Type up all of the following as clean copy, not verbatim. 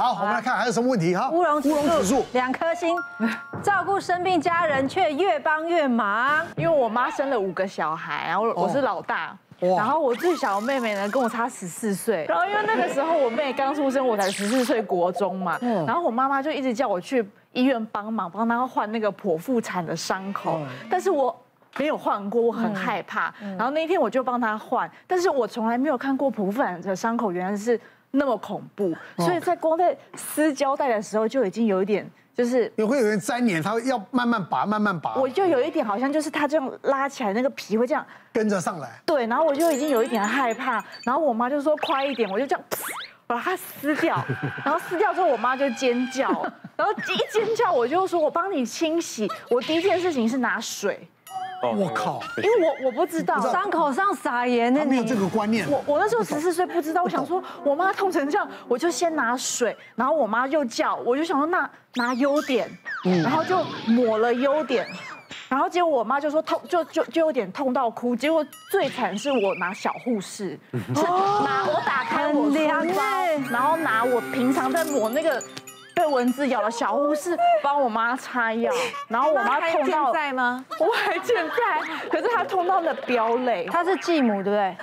好，我们来看还有什么问题哈？ 乌龙指数 2颗星，照顾生病家人却越帮越忙。 因为我妈生了5个小孩，然后我是老大。然后我最小的妹妹呢，跟我差14岁。然后因为那个时候我妹刚出生，我才14岁国中嘛。然后我妈妈就一直叫我去医院帮忙，帮她换那个剖腹产的伤口。但是我没有换过，我很害怕。然后那一天我就帮她换，但是我从来没有看过剖腹产的伤口原来是那么恐怖，所以光在撕胶带的时候就已经有一点。就是也会有人粘黏，他要慢慢拔，慢慢拔。 我就有一点好像就是他这样拉起来，那个皮会这样跟着上来。 对，然后我就已经有一点害怕，然后我妈就说快一点，我就这样把它撕掉，然后撕掉之后我妈就尖叫，然后一尖叫我就说我帮你清洗，我第一件事情是拿水。 我靠！ 因为我不知道伤口上撒盐呢， 没有这个观念。 我那时候14岁不知道，我想说我妈痛成这样，我就先拿水，然后我妈又叫，我就想说拿优点，然后就抹了优点，然后结果我妈就说痛，就有点痛到哭，结果最惨是我拿小护士，是我打开我书包，然后拿我平常在抹那个。被蚊子咬的小护士帮我妈擦药，然后我妈痛到健在吗？ 我还健在，可是她痛到了飙泪。 她是继母，对不对？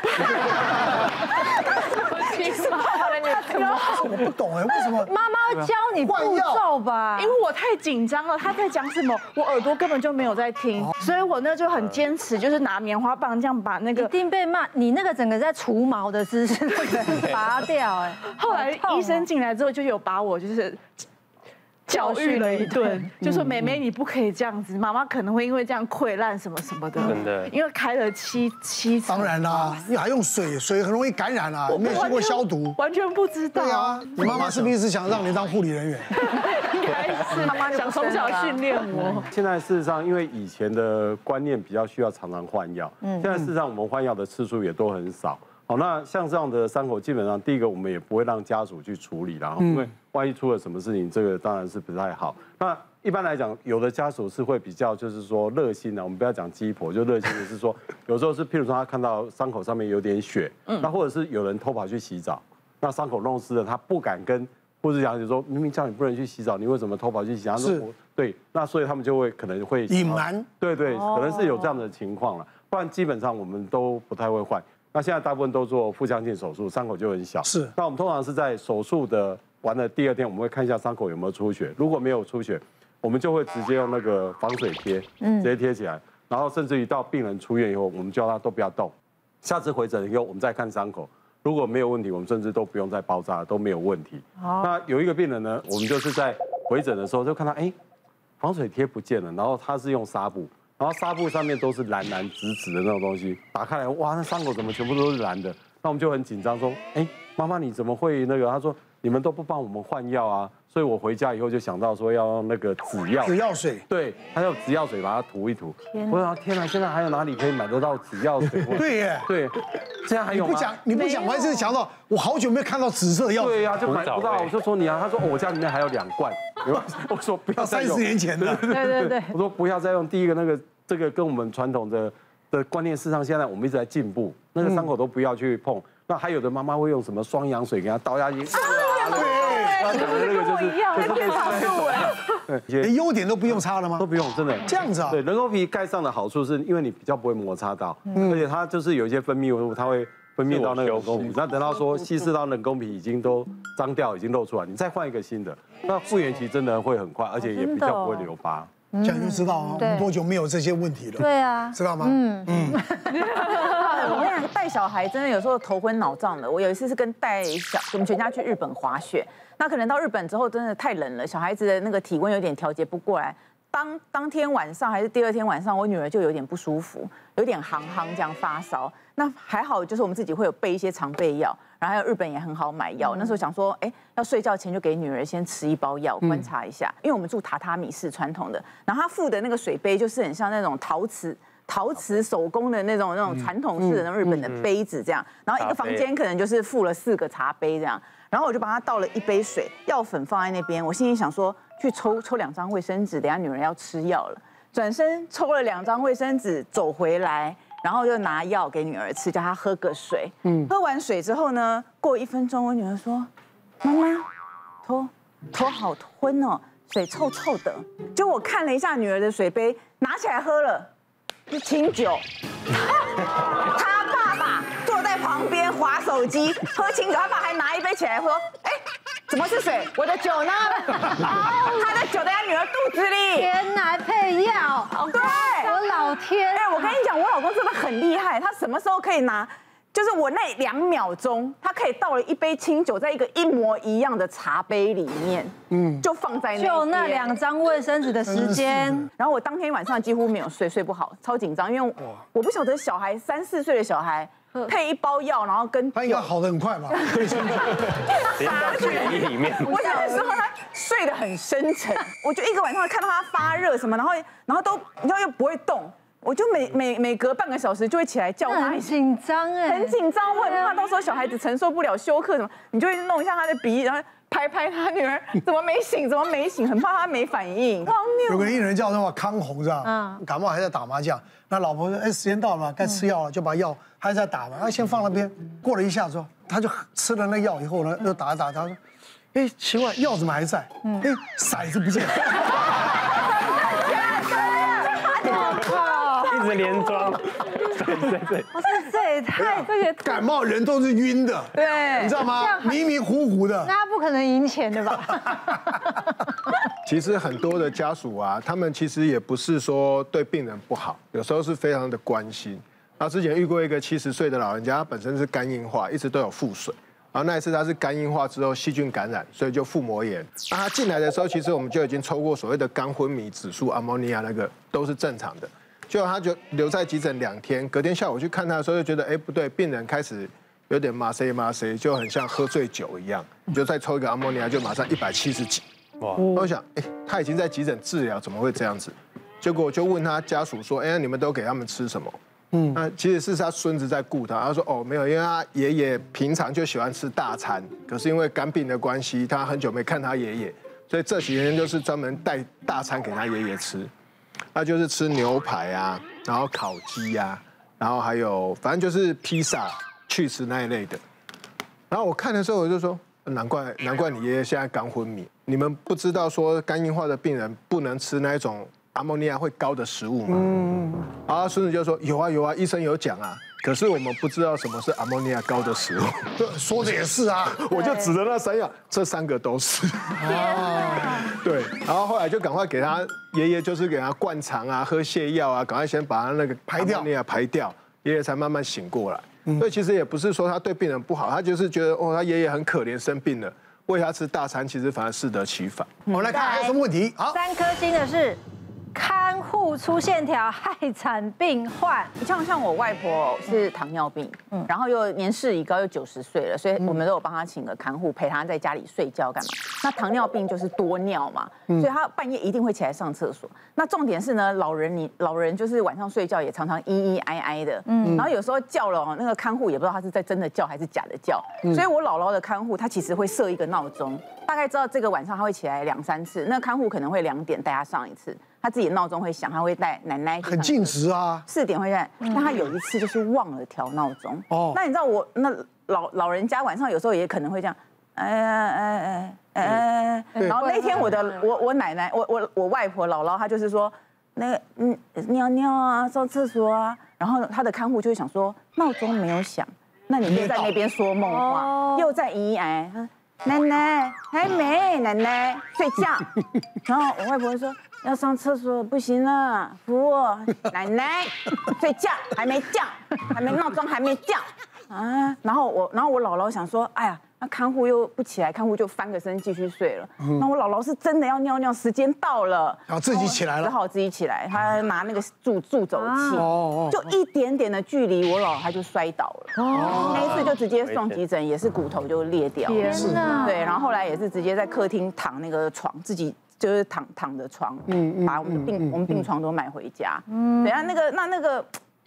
我不懂哎，为什么妈妈会教你步骤吧？ 因为我太紧张了，她在讲什么，我耳朵根本就没有在听，所以我那就很坚持，就是拿棉花棒这样把那个一定被骂，你那个整个在除毛的姿势拔掉哎。 后来医生进来之后就有把我就是教育了一顿，就说妹妹你不可以这样子，妈妈可能会因为这样溃烂什么什么的， 真的， 因为开了7层。 当然啦，你还用水，水很容易感染啊，没有经过消毒， 完全不知道。 对啊，你妈妈是不是想让你当护理人员？ 应该是妈妈想从小训练我。 现在事实上，因为以前的观念比较需要常常换药，现在事实上我们换药的次数也都很少。好，那像这样的伤口，基本上第一个我们也不会让家属去处理啦，因为万一出了什么事情，这个当然是不太好。那一般来讲，有的家属是会比较就是说热心的，我们不要讲鸡婆，就热心的是说，有时候是譬如说他看到伤口上面有点血，那或者是有人偷跑去洗澡，那伤口弄湿了，他不敢跟护士讲，就说明明叫你不能去洗澡，你为什么偷跑去洗澡？ 是， 对，那所以他们就会可能会隐瞒， 对，可能是有这样的情况了，不然基本上我们都不太会换。那现在大部分都做腹腔镜手术，伤口就很小。 是， 那我们通常是在手术的完了第2天，我们会看一下伤口有没有出血，如果没有出血，我们就会直接用那个防水贴，直接贴起来，然后甚至于到病人出院以后，我们叫他都不要动，下次回诊以后我们再看伤口，如果没有问题，我们甚至都不用再包扎，都没有问题。那有一个病人呢，我们就是在回诊的时候就看到，防水贴不见了，然后他是用纱布。然后纱布上面都是蓝蓝紫紫的那种东西，打开来，哇，那伤口怎么全部都是蓝的？那我们就很紧张，说，妈妈你怎么会那个？他说你们都不帮我们换药啊，所以我回家以后就想到说要用那个紫药水，对，他用紫药水把它涂一涂。我想天哪，现在还有哪里可以买得到紫药水？ 对耶， 对，现在还有吗？ 你不讲，我还是想到我好久没有看到紫色药水。 对呀，就买不到。我就说你啊，他说我家里面还有2罐。我说不要再用 ，30年前的。 对。 我说不要再用第一个那个。这个跟我们传统的观念，事实上现在我们一直在进步，那个伤口都不要去碰。那还有的妈妈会用什么双氧水给它倒下去， 对，那个就是连优点都不用擦了吗？ 都不用，真的这样子啊？ 对，人工皮盖上的好处是因为你比较不会摩擦到，而且它就是有一些分泌物，它会分泌到那个人工皮。那等到说稀释到人工皮已经都脏掉，已经露出来，你再换一个新的，那复原期真的会很快，而且也比较不会留疤。 这样就知道我们多久没有这些问题了。 对啊， 知道吗？ 我跟你讲，带小孩真的有时候头昏脑胀的。我有一次是跟我们全家去日本滑雪，那可能到日本之后真的太冷了，小孩子的那个体温有点调节不过来。当天晚上还是第2天晚上，我女儿就有点不舒服，有点这样发烧。那还好，就是我们自己会有备一些常备药，然后还有日本也很好买药。那时候想说，要睡觉前就给女儿先吃1包药，观察一下。因为我们住榻榻米式传统的，然后他附的那个水杯就是很像那种陶瓷手工的那种传统式的那种日本的杯子这样。然后一个房间可能就是附了4个茶杯这样。然后我就帮他倒了1杯水，药粉放在那边。我心里想说，去抽2张卫生纸，等下女人要吃药了。转身抽了2张卫生纸，走回来。然后就拿药给女儿吃，叫她喝个水。喝完水之后呢，过1分钟，我女儿说：“妈妈， 头好昏哦，水臭臭的。就我看了一下女儿的水杯，拿起来喝了，是清酒。他爸爸坐在旁边滑手机喝清酒，他爸还拿一杯起来喝，哎，怎么是水？我的酒呢？他的酒在他女儿肚子里。 天哪，配药！ 对， 我老天！ 哎，我跟你讲，我老公真的很厉害，他什么时候可以拿？就是我那2秒钟，他可以倒了一杯清酒在一个一模一样的茶杯里面，就放在那边， 就那2张卫生纸的时间。 然后我当天晚上几乎没有睡不好，超紧张，因为我不晓得小孩3、4岁的小孩配一包药，然后跟他应该好得很快吧？ 撒去里面。 我有的时候他睡得很深沉，我就一个晚上看到他发热什么，然后都你知道又不会动。我就每隔半个小时就会起来叫他， 很紧张哎， 很紧张，我很怕到时候小孩子承受不了休克什么，你就会弄一下他的鼻，然后拍他女儿怎么没醒，很怕他没反应。荒谬。 有个艺人叫什么康宏是吧？感冒还在打麻将，那老婆说：“哎，时间到了，该吃药了。”就把药还在打嘛，他先放那边。过了一下之后，他就吃了那药以后呢，又打。他说：“哎，奇怪，药怎么还在？哎，骰子不见了。” 一直连装，对。 这也太这个感冒人都是晕的， 对， 你知道吗？迷迷糊糊的。 那他不可能赢钱的吧？ 其实很多的家属啊，他们其实也不是说对病人不好，有时候是非常的关心。他之前遇过一个70岁的老人家，他本身是肝硬化，一直都有腹水。然后那一次他是肝硬化之后细菌感染，所以就腹膜炎。那他进来的时候，其实我们就已经抽过所谓的肝昏迷指数、阿莫尼亚那个都是正常的。结果他就留在急诊2天，隔天下午去看他的时候，就觉得哎不对，病人开始有点麻塞，就很像喝醉酒一样。就再抽一个阿莫尼亚，就马上170几。哇！我想，哎，他已经在急诊治疗，怎么会这样子？结果我就问他家属说，哎，你们都给他们吃什么？那其实是他孙子在顾他。他说哦没有，因为他爷爷平常就喜欢吃大餐，可是因为肝病的关系，他很久没看他爷爷，所以这几年就是专门带大餐给他爷爷吃。那就是吃牛排啊，然后烤鸡啊，然后还有反正就是披萨、去吃那一类的。然后我看的时候我就说，难怪你爷爷现在肝昏迷。你们不知道说肝硬化的病人不能吃那一种阿莫尼亚会高的食物吗？然后孙子就说有啊，医生有讲啊。可是我们不知道什么是阿莫尼亚高的食物。 说的也是啊， 我就指着那3样，这3个都是。对，然后后来就赶快给他爷爷，就是给他灌肠啊、喝泻药啊，赶快先把他那个排掉， 排掉，爷爷才慢慢醒过来。所以其实也不是说他对病人不好，他就是觉得哦，他爷爷很可怜，生病了，喂他吃大餐，其实反而适得其反。 我们来看还有什么问题？好 ，3颗星的是看护粗线条害惨病患。 像我外婆是糖尿病，然后又年事已高，又90岁了，所以我们都有帮她请个看护陪她在家里睡觉干嘛。那糖尿病就是多尿嘛，所以她半夜一定会起来上厕所。那重点是呢，老人就是晚上睡觉也常常咿咿哀哀的，然后有时候叫了那个看护也不知道他是在真的叫还是假的叫，所以我姥姥的看护他其实会设一个闹钟，大概知道这个晚上他会起来2、3次，那看护可能会2点带他上一次。他自己的闹钟会响，他会带奶奶很尽职啊 ，4点会带。但他有一次就是忘了调闹钟。哦，那你知道我那老人家晚上有时候也可能会这样，然后那天我奶奶我外婆姥姥她就是说那个尿尿啊，上厕所啊，然后他的看护就会想说闹钟没有响，那你就在那边说梦话，又在咿咿哀。奶奶还没，奶奶睡觉。然后我外婆说要上厕所不行了，扶我。奶奶睡觉还没叫，闹钟还没叫啊。然后我姥姥想说，哎呀，那看护又不起来，看护就翻个身继续睡了。那我姥姥是真的要尿尿，时间到了， 然后自己起来了， 只好自己起来。她拿那个助走器，就一点点的距离，我姥姥她就摔倒了。那一次就直接送急诊，也是骨头就裂掉了。 天哪！ 对，然后后来也是直接在客厅躺那个床，自己就是躺着床，把我们病床都买回家。对啊，那个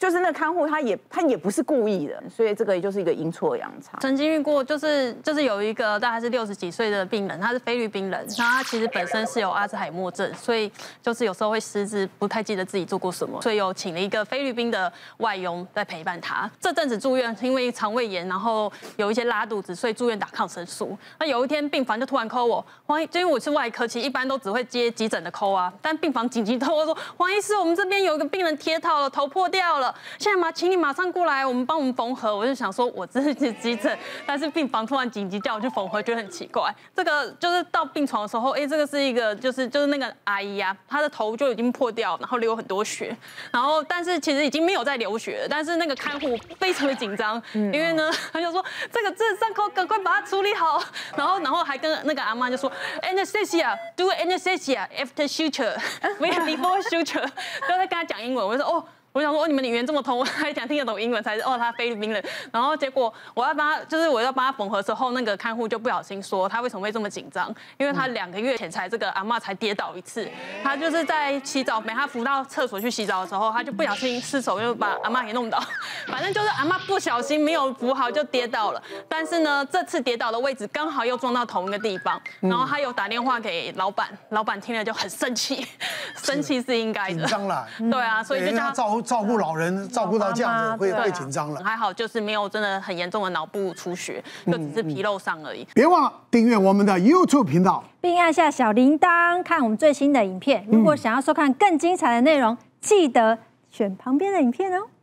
就是那看护他也不是故意的，所以这个也就是一个阴错阳差。 曾经遇过，就是有一个大概是60几岁的病人，他是菲律宾人，那他其实本身是有阿兹海默症，所以就是有时候会失智，不太记得自己做过什么，所以有请了一个菲律宾的外佣在陪伴他。这阵子住院，因为肠胃炎，然后有一些拉肚子，所以住院打抗生素。那有一天病房就突然 call 我，就因为我是外科，其实一般都只会接急诊的 call 啊，但病房紧急透我说，黄医师，我们这边有一个病人贴套了，头破掉了，现在请你马上过来，帮我们缝合。我就想说，我这是急诊，但是病房突然紧急叫我去缝合，觉得很奇怪。这个就是到病床的时候，这个是一个就是那个阿姨啊，她的头就已经破掉，然后流很多血，然后但是其实已经没有在流血了，但是那个看护非常的紧张，因为呢，他就说这伤口赶快把它处理好，然后还跟那个阿嬤就说 anesthesia do anesthesia after suture before suture， 就在跟他讲英文，我就说哦。我想说，你们语言这么通，我还讲听得懂英文才是他菲律宾人。然后结果我要帮他缝合的时候，那个看护就不小心说他为什么会这么紧张，因为他2个月前这个阿嬤才跌倒一次，他就是在洗澡，他扶到厕所去洗澡的时候，他就不小心失手就把阿嬤给弄倒，反正就是阿嬤不小心没有扶好就跌倒了。但是呢，这次跌倒的位置刚好又撞到同一个地方，然后他有打电话给老板，老板听了就很生气，生气是应该的， 紧张了， 对啊，所以就叫他照顾老人，照顾到这样子会紧张了。 还好就是没有真的很严重的脑部出血，就只是皮肉伤而已。 别忘了订阅我们的 YouTube 频道， 并按下小铃铛看我们最新的影片。如果想要收看更精彩的内容，记得选旁边的影片哦。